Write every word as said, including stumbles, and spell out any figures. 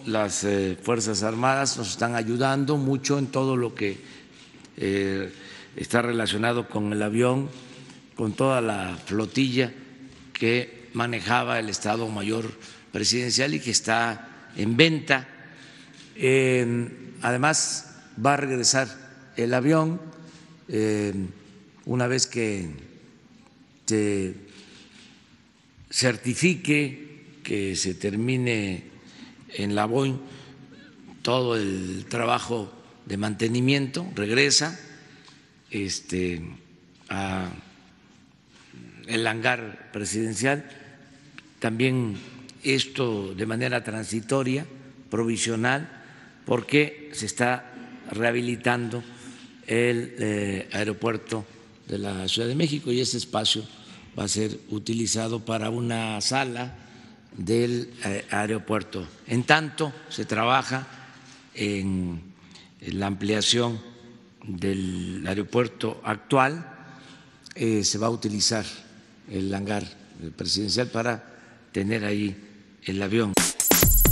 las eh, Fuerzas Armadas nos están ayudando mucho en todo lo que eh, está relacionado con el avión, con toda la flotilla que manejaba el Estado Mayor Presidencial y que está en venta. Eh, además, va a regresar el avión eh, una vez que se certifique, que se termine en la Boeing todo el trabajo de mantenimiento, regresa este, a el hangar presidencial, también esto de manera transitoria, provisional, porque se está rehabilitando el eh, aeropuerto de la Ciudad de México y ese espacio va a ser utilizado para una sala del eh, aeropuerto. En tanto, se trabaja en, en la ampliación del aeropuerto actual, eh, se va a utilizar el hangar presidencial para tener ahí el avión.